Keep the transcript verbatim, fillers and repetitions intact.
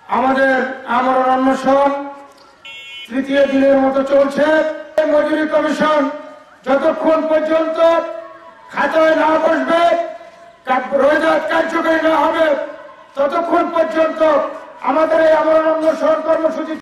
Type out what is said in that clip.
আমাদের আমরণ অনশন তৃতীয় দিনের মতো চলছে। মজুরি কমিশন যতক্ষণ পর্যন্ত খাতায় না বসবে, রোজগার কার্যকরী না হবে, ততক্ষণ পর্যন্ত আমাদের এই আমরণ অনশন কর্মসূচি